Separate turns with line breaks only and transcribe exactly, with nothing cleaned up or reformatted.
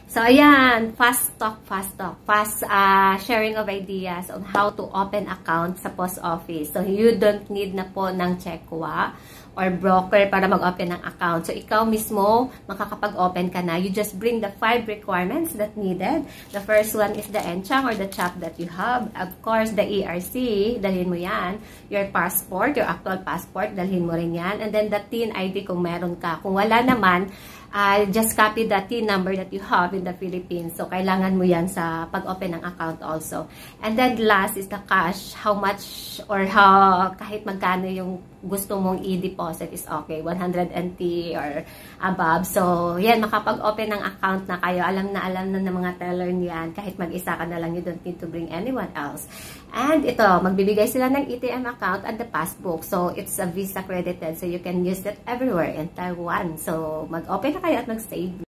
So, ayan, fast talk, fast talk, fast uh, sharing of ideas on how to open account sa post office. So, you don't need na po ng checkwa or broker para mag-open ng account. So, ikaw mismo, makakapag-open ka na. You just bring the five requirements that needed. The first one is the enchang or the chap that you have. Of course, the E R C, dalhin mo yan. Your passport, your actual passport, dalhin mo rin yan. And then the T I N I D kung meron ka. Kung wala naman, Uh, just copy the T I N number that you have in the Philippines. So, kailangan mo yan sa pag-open ng account also. And then, last is the cash. How much or how, kahit magkano yung gusto mong i-deposit is okay. one hundred N T or above. So, yan, makapag-open ng account na kayo. Alam na alam na ng mga teller niyan. Kahit mag-isa ka na lang, you don't need to bring anyone else. And ito, magbibigay sila ng A T M account at the passbook. So, it's a Visa credited. So, you can use it everywhere in Taiwan. So, mag-open na kayo at mag-save.